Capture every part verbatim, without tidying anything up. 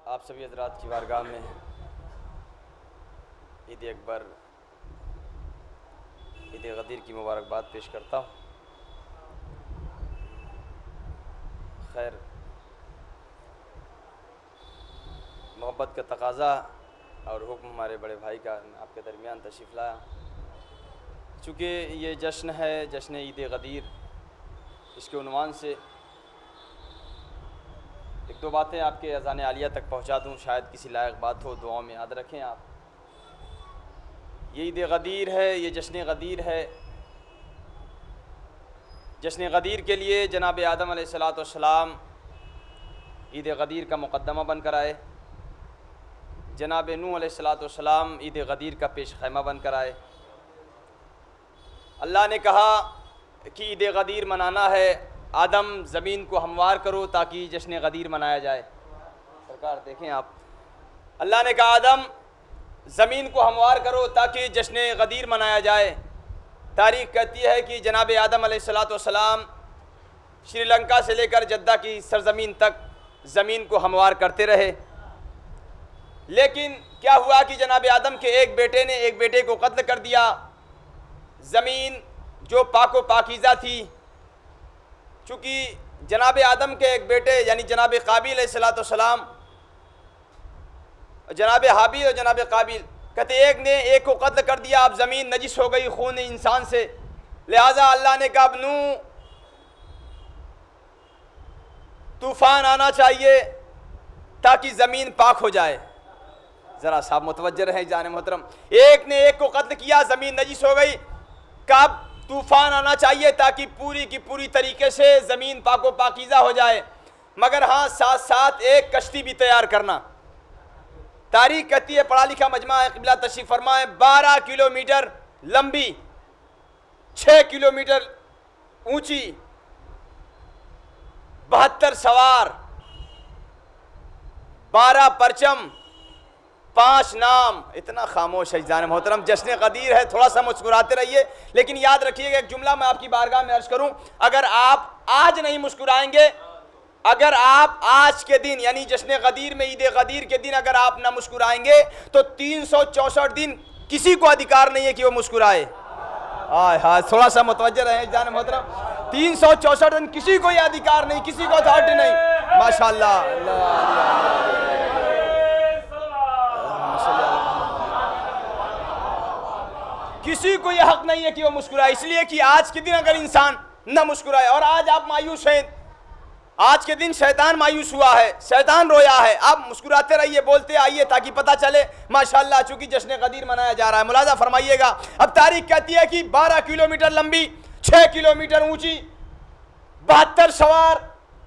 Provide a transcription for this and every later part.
आप सभी हज़रात की बारगाह में ईद अकबर ईद गदीर की मुबारकबाद पेश करता हूँ। खैर, मोहब्बत का तकाज़ा और हुक्म हमारे बड़े भाई का आपके दरमियान तशरीफ़ लाया। चूँकि ये जश्न है, जश्न ईद गदीर, इसके उन्वान से एक दो बातें आपके अज़ान आलिया तक पहुँचा दूँ, शायद किसी लायक बात हो, दुआओं में याद रखें आप। ये ईद गदीर है, ये जश्न गदीर है। जश्न गदीर के लिए जनाब आदम अलैहिस्सलातु वस्सलाम ईद गदीर का मुक़द्दमा बन कर आए, जनाब नूह अलैहिस्सलातु वस्सलाम ईद गदीर का पेश खैमा बन कर आए। अल्लाह ने कहा कि ईद गदीर मनाना है, आदम ज़मीन को हमवार करो ताकि जश्न गदीर मनाया जाए। सरकार देखें आप, अल्लाह ने कहा आदम ज़मीन को हमवार करो ताकि जश्न गदीर मनाया जाए। तारीख़ कहती है कि जनाब आदम अलैहिस्सलातु वस्सलाम श्रीलंका से लेकर जद्दा की सरज़मीन तक ज़मीन को हमवार करते रहे, लेकिन क्या हुआ कि जनाब आदम के एक बेटे ने एक बेटे को कत्ल कर दिया। ज़मीन जो पाको पाकीज़ा थी, चूँकि जनाब आदम के एक बेटे यानी जनाब काबिल अलैहिस्सलातु वस्सलाम, जनाब हाबिल और जनाब काबिल कहते एक ने एक को कत्ल कर दिया, अब ज़मीन नजिस हो गई खून इंसान से। लिहाजा अल्लाह ने कहा अब नूह तूफ़ान आना चाहिए ताकि ज़मीन पाक हो जाए। ज़रा साहब मुतवज्जह रहें जाने मोहतरम, एक ने एक को कत्ल किया, ज़मीन नजिस हो गई, कब तूफ़ान आना चाहिए ताकि पूरी की पूरी तरीके से ज़मीन पाको पाकीज़ा हो जाए। मगर हाँ, साथ साथ एक कश्ती भी तैयार करना। तारीख़ कहती है, पढ़ा लिखा मजमा है, क़िबला तशरीफ़ फरमाए, बारह किलोमीटर लंबी, छः किलोमीटर ऊंची, बहत्तर सवार, बारह परचम, पांच नाम। इतना खामोश है जान मोहतरम, जश्न गदीर है, थोड़ा सा मुस्कुराते रहिए। लेकिन याद रखिएगा, एक जुमला मैं आपकी बारगाह में अर्ज करूं, अगर आप आज नहीं मुस्कुराएंगे, अगर आप आज के दिन यानी जश्न गदीर में ईद गदीर के दिन अगर आप ना मुस्कुराएंगे तो तीन सौ चौसठ दिन किसी को अधिकार नहीं है कि वो मुस्कुराए। हाय हाय, थोड़ा सा मुतवज्जह रहे जान मोहतरम, तीन सौ चौसठ दिन किसी को ये अधिकार नहीं, किसी को अथॉरिटी नहीं। माशाअल्लाह, किसी को यह हक नहीं है कि वो मुस्कुराए, इसलिए कि आज के दिन अगर इंसान न मुस्कुराए, और आज आप मायूस हैं, आज के दिन शैतान मायूस हुआ है, शैतान रोया है, आप मुस्कुराते रहिए, बोलते आइए ताकि पता चले माशाअल्लाह चूंकि जश्न गदीर मनाया जा रहा है। मुलाजा फरमाइएगा, अब तारीख कहती है कि बारह किलोमीटर लंबी, छः किलोमीटर ऊंची, बहत्तर सवार,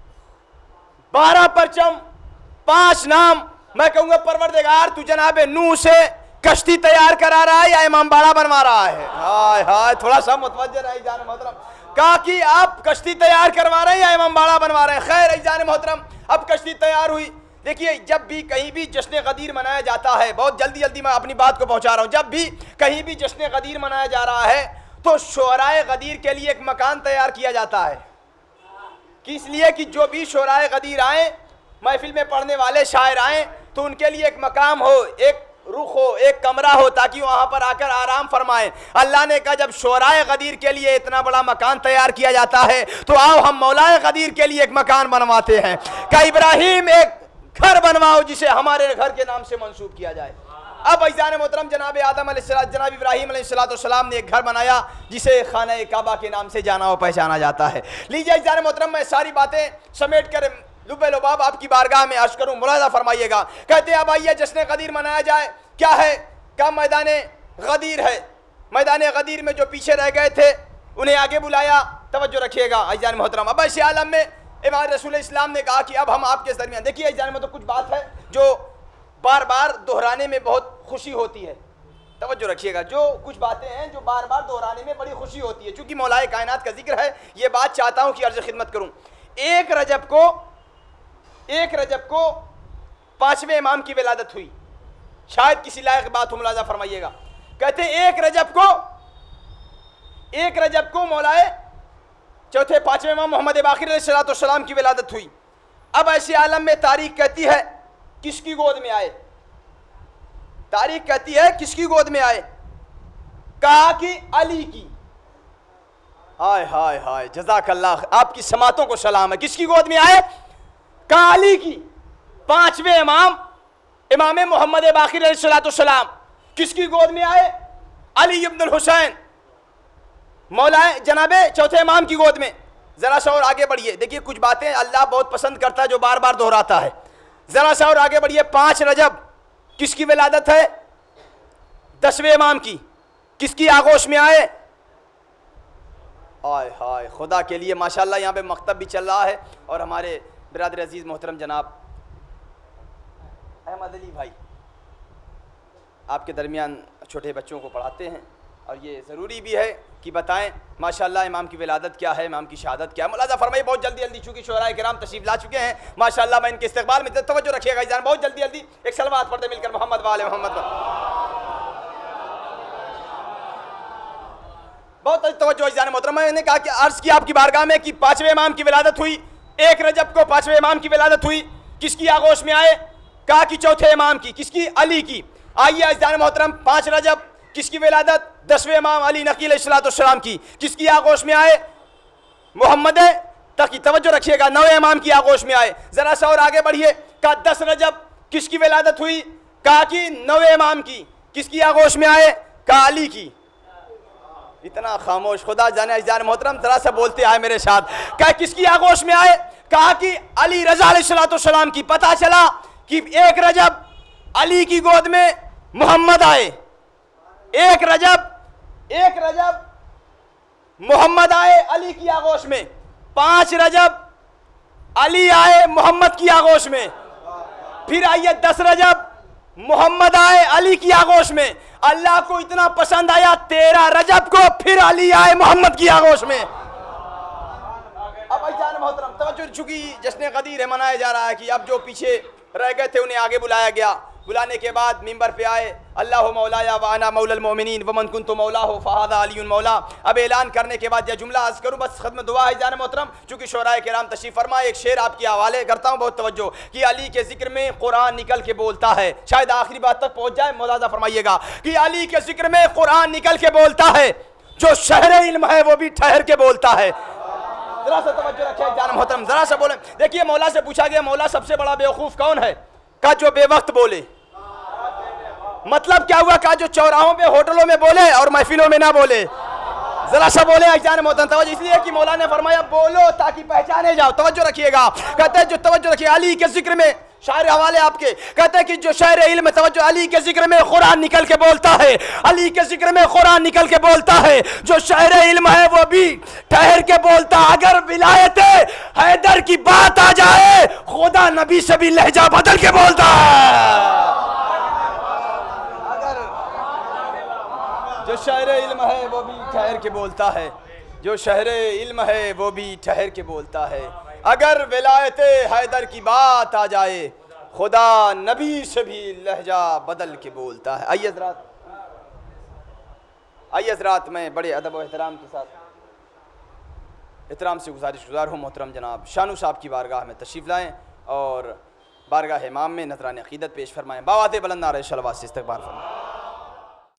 बारह परचम, पांच नाम। मैं कहूँगा परवरदिगार तू जनाब नूह से कश्ती तैयार करा रहा है या इमाम बाड़ा बनवा रहा है? हाय हाय, थोड़ा सा मुतवज्जह रहे जान मोहतरम, कहा कि आप कश्ती तैयार करवा रहे हैं या इमाम बाड़ा बनवा रहे हैं? खैर जान मोहतरम, अब कश्ती तैयार हुई। देखिए, जब भी कहीं भी जश्न गदीर मनाया जाता है, बहुत जल्दी जल्दी मैं अपनी बात को पहुंचा रहा हूं, जब भी कहीं भी जश्न गदीर मनाया जा रहा है तो शोराए गदीर के लिए एक मकान तैयार किया जाता है, कि इसलिए कि जो भी शोराए गदीर आए, महफिल में पढ़ने वाले शायर आए, तो उनके लिए एक मकाम हो, एक रुख हो, एक कमरा हो, ताकि वहां पर आकर आराम फरमाएं। अल्लाह ने कहा जब शोराए गदीर के लिए इतना बड़ा मकान तैयार किया जाता है तो आओ हम मौलाए गदीर के लिए एक मकान बनवाते हैं। का इब्राहिम एक घर बनवाओ जिसे हमारे घर के नाम से मंसूब किया जाए। अब अज़ीज़ान मोहतरम, जनाब आदम अलैहिस्सलाम, जनाब इब्राहिम अलैहिस्सलाम ने एक घर बनाया जिसे खाना काबा के नाम से जाना और पहचाना जाता है। लीजिए अज़ीज़ान मोहतरम, मैं सारी बातें समेट कर लुबे लुबाब आपकी बारगाह में अर्ज करूं, मुलाजा फरमाइएगा। कहते हैं अब आइए जश्न गदीर मनाया जाए। क्या है? क्या मैदान गदीर है। मैदान गदीर में जो पीछे रह गए थे उन्हें आगे बुलाया। तवज्जो रखिएगा अज़ीज़ान मोहतरम, अब ऐसे आलम में इमाम रसूल इस्लाम ने कहा कि अब हम आपके दरमियान, देखिए अज़ीज़ान मोहतरम, कुछ बात है जो बार बार दोहराने में बहुत खुशी होती है। तवज्जो रखिएगा, जो कुछ बातें हैं जो बार बार दोहराने में बड़ी खुशी होती है, चूँकि मौलाए कायनात का जिक्र है, ये बात चाहता हूँ कि अर्ज़ खिदमत करूँ। एक रजब को एक रजब को पांचवें इमाम की विलादत हुई, शायद किसी लायक बात हो, मुलाजा फरमाइएगा। कहते एक रजब को एक रजब को मौलाए चौथे पांचवें इमाम मोहम्मद बाक़िर अलैहिस्सलाम की विलादत हुई। अब ऐसे आलम में तारीख कहती है किसकी गोद में आए? तारीख कहती है किसकी गोद में आए? कहा कि अली की। हाय हाय हाय, जज़ाकल्लाह, आपकी समातों को सलाम है। किसकी गोद में आए? कहा अली की। पांचवें इमाम इमाम मोहम्मद बाक़िर अलैहिस्सलाम किसकी गोद में आए? अली इब्नुल हुसैन मौलाए जनाबे चौथे इमाम की गोद में। जरा सा और आगे बढ़िए, देखिए कुछ बातें अल्लाह बहुत पसंद करता है जो बार बार दोहराता है। जरा सा और आगे बढ़िए। पांच रजब किसकी विलादत है? दसवें इमाम की। किसकी आगोश में आए? हाय हाय, खुदा के लिए माशाल्लाह यहाँ पे मकतब भी चल रहा है और हमारे बिरादर अजीज मोहतरम जनाब अहमद अली भाई आपके दरमियान छोटे बच्चों को पढ़ाते हैं और ये ज़रूरी भी है कि बताएं माशाल्लाह इमाम की विलादत क्या है, इमाम की शहादत क्या है। मुलाज़ा फरमाइए बहुत जल्दी जल्दी, चूँकि शोराए किराम तशरीफ़ ला चुके हैं माशाल्लाह, मैं इनके इस्तकबाल में तवज्जो रखिएगा जान, बहुत जल्दी जल्दी एक सलवात पढ़ते मिलकर मोहम्मद वाले मोहम्मद पर बहुत तवज्जो जान मोहतरम। मैंने कहा कि अर्ज़ किया आपकी बारगाह में कि पाँचवें इमाम की विलादत हुई, एक रजब को पाँचवें इमाम की विलादत हुई। किसकी आगोश में आए? कहा कि चौथे इमाम की। किसकी? अली की। आइए अज़ीज़ान मोहतरम, पाँच रजब किसकी विलादत? दसवें इमाम अली नकी अलैहिस्सलाम की। किसकी आगोश में आए? मोहम्मद, ताकि तवज्जो रखिएगा, नवे इमाम की आगोश में आए। ज़रा सा और आगे बढ़िए। कहा दस रजब किसकी विलादत हुई? कहा कि नवे इमाम की। किसकी आगोश में आए? कहा अली की। इतना खामोश, खुदा जाने अज़ीज़ान मोहतरम, ज़रा सा बोलते आए मेरे साथ। कहा किसकी आगोश में आए? कहा कि अली रज़ा अलैहिस्सलाम की। पता चला कि एक रजब अली की गोद में मोहम्मद आए, एक रजब एक रजब मोहम्मद आए अली की आगोश में, पांच रजब अली आए मोहम्मद की आगोश में, फिर आइए दस रजब मोहम्मद आए अली की आगोश में। अल्लाह को इतना पसंद आया तेरह रजब को फिर अली आए मोहम्मद की आगोश में। अब भाईजान मोहतरम तवज्जो, चूंकि जश्न क़दीर है मनाया जा रहा है कि अब जो पीछे रह गए थे उन्हें आगे बुलाया गया। बुलाने के बाद मिंबर पे आए, अल्लाह मौलाया व अना मौलल मोमिनीन व मन कुन्तु मौलाहु फ़हाज़ा अलीयुन मौला। अब ऐलान करने के बाद यह जुमला अर्ज़ करूँ, बस खत्म दुआ है जान मोहतरम, चूँकि शोराए किराम तशरीफ़ फरमा। एक शेर आपके हवाले करता हूँ, बहुत तवज्जो, कि अली के जिक्र में कुरान निकल के बोलता है। शायद आखिरी बात तक पहुँच जाए, मुलाज़ा फरमाइएगा कि अली के जिक्र में कुरान निकल के बोलता है, जो शहर इल्म है वो भी ठहर के बोलता है। जरा सा तवज्जो रखिए जान मोहतरम, जरा सा बोले। देखिए मौला से पूछा गया, मौला सबसे बड़ा बेवकूफ़ कौन है? का जो बेवक्त बोले। मतलब क्या हुआ? का जो चौराहों पे होटलों में बोले और महफिलों में ना बोले। जरा सा बोले अज़ीज़ान मोहतरम, तवज्जो इसलिए कि मौला ने फरमाया बोलो ताकि पहचाने जाओ। तवज्जो रखिएगा, कहते हैं जो तवज्जो रखिए अली के जिक्र में, शायर हवाले आपके, कहते हैं कि जो शायर इल्म में तवज्जो, अली के जिक्र में कुरान निकल के बोलता है, अली के जिक्र में कुरान निकल के बोलता है। जो शायर इल्म है वो भी ठहर के बोलता। अगर विलायत हैदर की बात आ जाए, खुदा नबी से भी लहजा बदल के बोलता है। जो शहर इल्म है वो भी ठहर के बोलता है, जो शहर इल्म है वो भी ठहर के बोलता है। अगर विलायत हैदर की बात आ जाए, खुदा नबी से भी लहजा बदल के बोलता है। आइए हज़रात, आइए हज़रात, मैं बड़े अदब और एहतराम के साथ एहतराम से गुजारिश गुजार हूँ मोहतरम जनाब शानू साहब की बारगाह में तशरीफ़ लाएँ और बारगाह इमाम में नज़रान अक़ीदत पेश फरमाएँ। बावाज़ बुलंद नारे सलवात से इस्तक़बाल फरमाएँ।